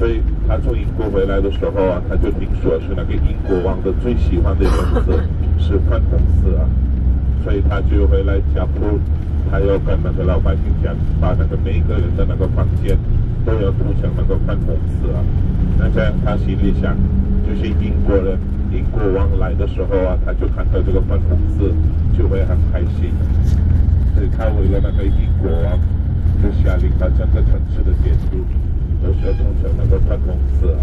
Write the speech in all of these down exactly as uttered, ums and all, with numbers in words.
所以他从英国回来的时候啊，他就听说是那个英国王的最喜欢的颜色是粉红色啊，所以他就回来家谱，他要跟那个老百姓讲，把那个每个人的那个房间都要涂成那个粉红色啊。那这样他心里想，就是英国人。英国王来的时候啊，他就看到这个粉红色，就会很开心。所以他为了那个英国王，就下令把整个城市的建筑都是要涂成那个粉红色啊。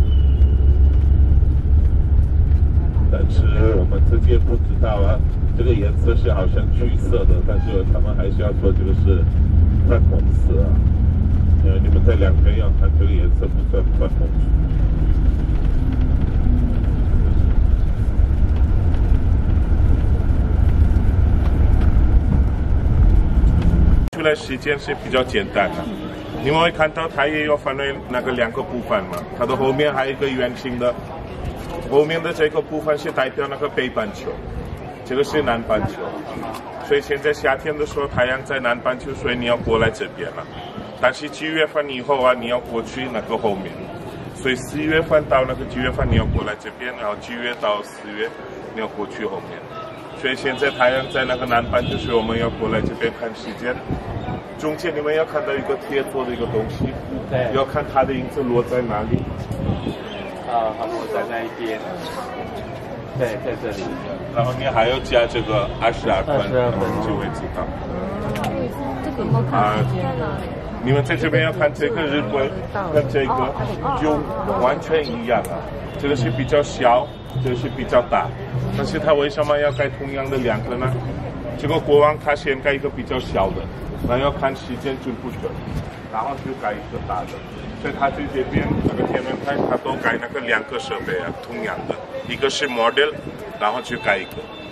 但是我们自己也不知道啊，这个颜色是好像橘色的，但是他们还是要说这个是粉红色啊。因为你们在两边要看这个颜色不是粉红色。出来时间是比较简单的，你们会看到它也有分为那个两个部分嘛，它的后面还有一个圆形的，后面的这个部分是代表那个北半球，这个是南半球，所以现在夏天的时候太阳在南半球，所以你要过来这边了，但是七月份以后啊，你要过去那个后面，所以四月份到那个九月份你要过来这边，然后九月到四月你要过去后面。所以现在太阳在那个南半球，所以我们要过来这边看时间。中间你们要看到一个铁做的一个东西，对，要看它的影子落在哪里。 啊，它落在那一边。对，在这里。 然后你还要加这个二十二分，你就会知道。 这个我看时间了。 你们在这边要看这个日晷，跟这个就完全一样啊。这个是比较小，这个是比较大。但是它为什么要盖同样的两个呢？这个国王他先盖一个比较小的，然后要看时间准不准，然后就盖一个大的。所以他在这边那个天文台他都盖那个两个设备啊，同样的，一个是 model， 然后就盖一个。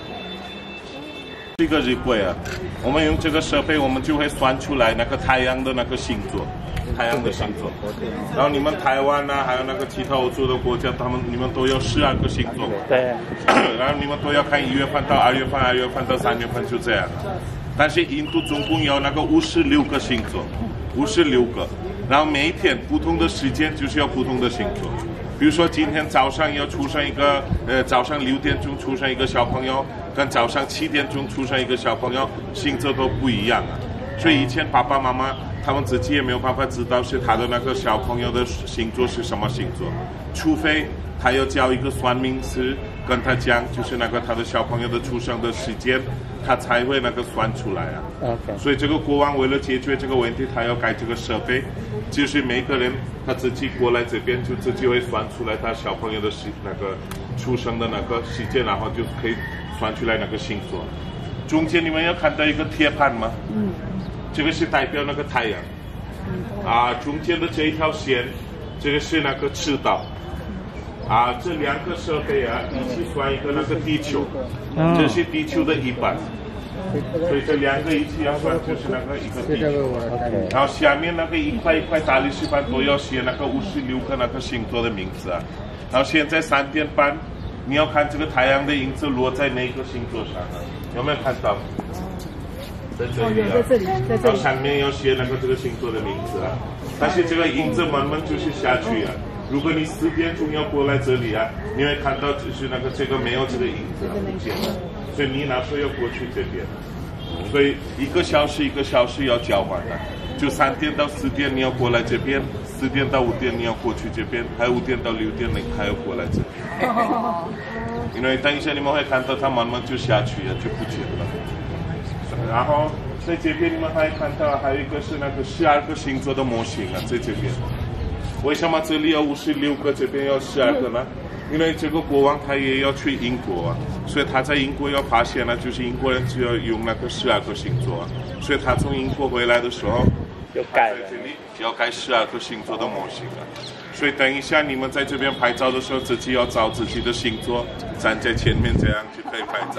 这个日晷啊，我们用这个设备，我们就会算出来那个太阳的那个星座。太阳的星座，然后你们台湾啊，还有那个其他欧洲的国家，他们你们都有十二个星座， 对， 然后你们都要看一月份到二月份，二月份到三月份就这样。但是印度总共有那个五十六个星座，五十六个，然后每一天不同的时间就是要不同的星座。比如说今天早上要出生一个，呃，早上六点钟出生一个小朋友，跟早上七点钟出生一个小朋友，星座都不一样啊。所以以前爸爸妈妈他们自己也没有办法知道是他的那个小朋友的星座是什么星座，除非他要叫一个算命师跟他讲，就是那个他的小朋友的出生的时间，他才会那个算出来啊。 Okay. 所以这个国王为了解决这个问题，他要改这个设备，就是每个人他自己过来这边就自己会算出来他小朋友的时那个出生的那个时间，然后就可以算出来那个星座。中间你们要看到一个铁盘吗？嗯。这个是代表那个太阳，啊，中间的这一条线，这个是那个赤道，啊，这两个设备啊一起算一个那个地球，这是地球的一半，所以这两个一起要算就是那个一个地球，然后下面那个一块一块大理石板都要写那个五十六个那个星座的名字啊，然后现在三点半，你要看这个太阳的影子落在哪个星座上啊？有没有看到？在这里啊， 在这里，在这里。 上面要写那个这个星座的名字啊，但是这个影子慢慢就是下去啊。如果你四点钟要过来这里啊，你会看到就是那个这个没有这个影子啊，不见了。所以你那时候要过去这边，所以一个小时一个小时要交换的。就三点到四点你要过来这边，四点到五点你要过去这边，还有五点到六点你还要过来这边。因为等一下你们会看到它慢慢就下去啊，就不见了。然后在这边你们还看到还有一个是那个十二个星座的模型啊，在这边。为什么这里有五十六个，这边有十二个呢？因为这个国王他也要去英国啊，所以他在英国要发现了，就是英国人只要用那个十二个星座啊，所以他从英国回来的时候， 要改了， 这里要改十二个星座的模型啊。所以等一下你们在这边拍照的时候，自己要找自己的星座，站在前面这样就可以拍照。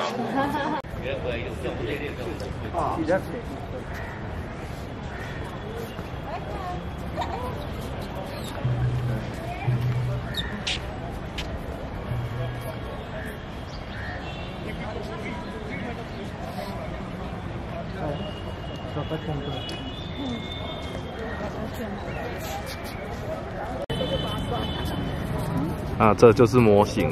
哦，比较便宜。 嗯， 啊，这就是模型。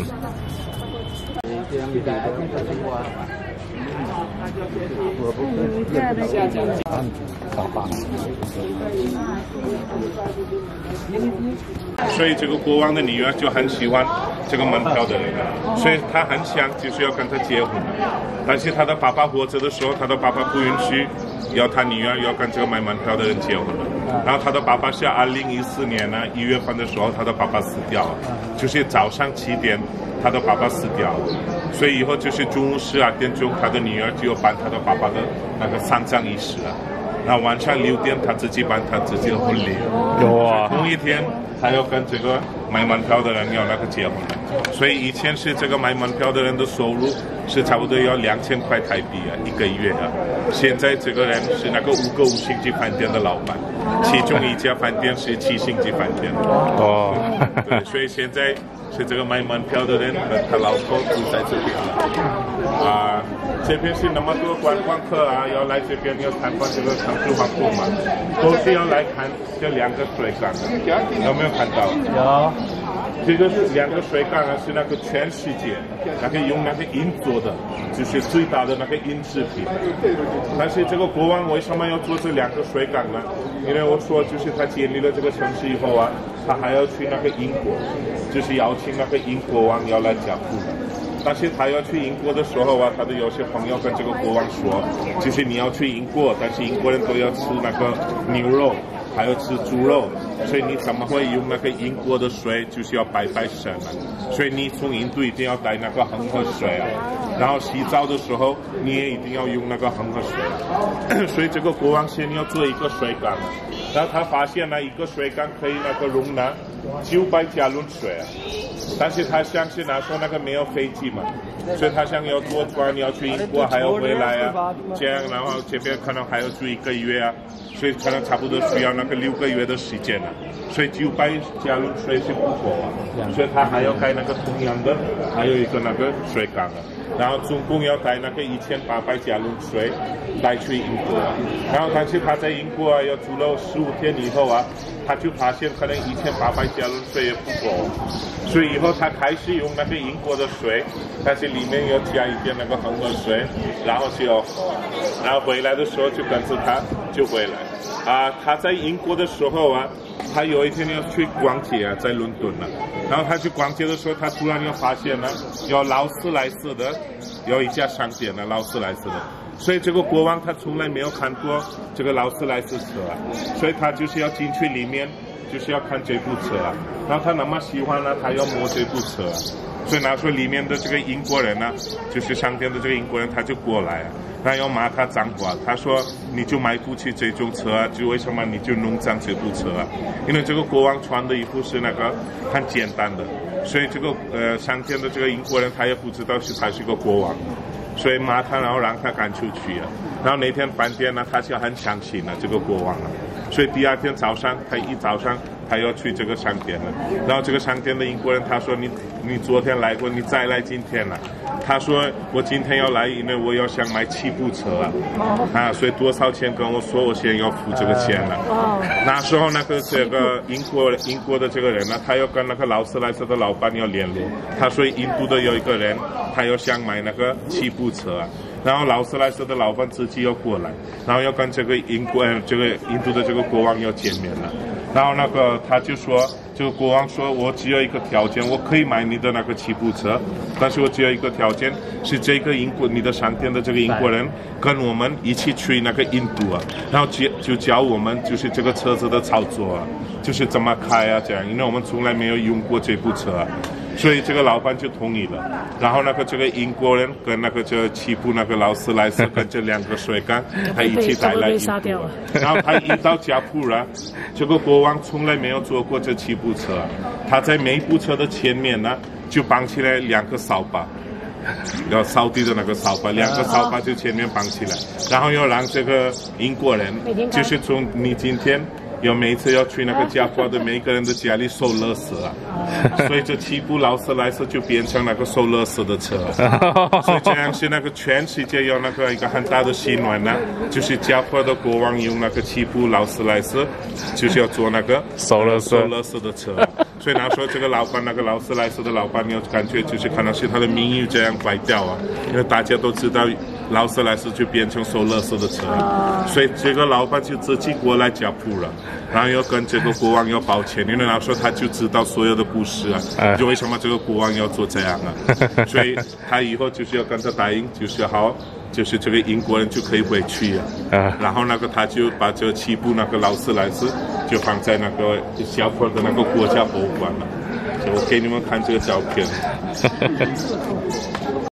所以这个国王的女儿就很喜欢这个门票的人，所以他很想就是要跟他结婚，但是他的爸爸活着的时候，他的爸爸不允许要他女儿要跟这个买门票的人结婚了。然后他的爸爸是二零一四年呢一月份的时候，他的爸爸死掉了，就是早上七点他的爸爸死掉了，所以以后就是中午十二点钟，他的女儿就要办他的爸爸的那个丧葬仪式了。然后晚上六点他自己办他自己的婚礼。哇！同一天他要跟这个买门票的人要那个结婚，所以以前是这个买门票的人的收入是差不多要两千块台币啊一个月啊。现在这个人是那个五个五星级饭店的老板，其中一家饭店是七星级饭店。哦，对，所以现在是这个买门票的人和他老婆住在这边了。啊，这边是那么多观光客啊，要来这边要参观这个城市皇宫嘛，都是要来看这两个水缸，有没有看到？有。这个是两个水缸啊，是那个全世界那个用那个银做的，就是最大的那个银制品。但是这个国王为什么要做这两个水缸呢？因为我说就是他建立了这个城市以后啊，他还要去那个英国，就是邀请那个英国王要来讲故事。但是他要去英国的时候啊，他的有些朋友跟这个国王说，就是你要去英国，但是英国人都要吃那个牛肉，还要吃猪肉，所以你怎么会用那个英国的水，就是要拜拜神啊？所以你从印度一定要带那个恒河水啊，然后洗澡的时候你也一定要用那个恒河水。所以这个国王先要做一个水缸，然后他发现呢，一个水缸可以那个容纳九百加仑水啊。但是他想是那时候那个没有飞机嘛，所以他想要坐船要去英国还要回来啊，这样然后这边可能还要住一个月啊，所以可能差不多需要那个六个月的时间了，所以九百加仑水是不够啊，所以他还要盖那个同样的，还有一个那个水缸啊，然后总共要带那个一千八百加仑水带去英国啊，然后但是他在英国啊要住了十五天以后啊，他就发现可能一千八百加仑水也不够，所以以后他开始用那个英国的水，但是里面要加一点那个恒河水，然后就，然后回来的时候就跟着他就回来。啊，他在英国的时候啊，他有一天要去逛街啊，在伦敦啊，然后他去逛街的时候，他突然又发现呢，有劳斯莱斯的有一家商店呢，劳斯莱斯的。所以这个国王他从来没有看过这个劳斯莱斯车啊，所以他就是要进去里面，就是要看这部车啊。然后他那么喜欢呢，他要摸这部车啊。所以那时候里面的这个英国人呢，就是商店的这个英国人，他就过来啊，他要骂他脏话，他说你就买不起这种车啊，就为什么你就弄脏这部车啊？因为这个国王穿的衣服是那个很简单的，所以这个呃商店的这个英国人他也不知道是他是个国王。所以骂他，然后让他赶出去啊。然后那天半天呢，他就很伤心了，这个国王啊。所以第二天早上，他一早上他要去这个商店了。然后这个商店的英国人他说：“你你昨天来过，你再来今天了。”他说：“我今天要来，因为我要想买七部车啊，啊，所以多少钱跟我说，我先要付这个钱了。”那时候那个这个英国英国的这个人呢，他要跟那个劳斯莱斯的老板要联络。他说印度的有一个人，他要想买那个七部车啊。然后劳斯莱斯的老板自己要过来，然后要跟这个英国、呃、这个印度的这个国王要见面了。然后那个他就说，这个国王说，我只有一个条件，我可以买你的那个七部车，但是我只有一个条件，是这个英国你的商店的这个英国人跟我们一起去那个印度啊，然后就就教我们就是这个车子的操作啊，就是怎么开啊这样，因为我们从来没有用过这部车啊。所以这个老板就同意了，然后那个这个英国人跟那个这七部那个劳斯莱斯跟这两个水缸，他一起带来印度，然后他一到加普啊，这个国王从来没有坐过这七部车，他在每一部车的前面呢就绑起来两个扫把，要扫地的那个扫把，两个扫把就前面绑起来，然后要让这个英国人就是从你今天。有每一次要去那个家伙的每一个人的家里收垃圾啊，所以这七部劳斯莱斯就变成那个收垃圾的车，所以这样是那个全世界有那个一个很大的新闻呢，就是家伙的国王用那个七部劳斯莱斯，就是要做那个收垃圾收垃圾的车， 所以那时候这个老板，那个劳斯莱斯的老板，有感觉就是可能是他的名誉这样坏掉啊，因为大家都知道劳斯莱斯就变成收垃圾的车了，所以这个老板就自己过来家谱了，然后要跟这个国王要抱歉，因为那时候他就知道所有的故事啊，就为什么这个国王要做这样啊，所以他以后就是要跟他答应，就是好。就是这个英国人就可以回去啊，啊然后那个他就把这七部那个劳斯莱斯就放在那个小坡的那个国家博物馆了，就我给你们看这个照片。